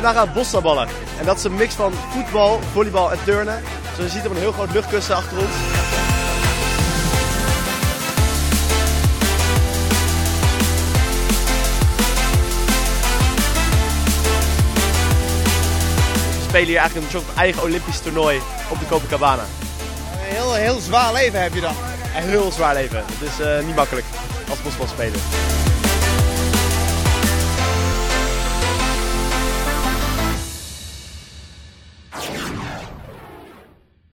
vandaag aan bossalballen. En dat is een mix van voetbal, volleybal en turnen. Zoals je ziet op een heel groot luchtkussen achter ons. We spelen hier eigenlijk een soort eigen Olympisch toernooi op de Copacabana. Een heel zwaar leven heb je dan. Een heel zwaar leven. Het is niet makkelijk als bosbalspeler.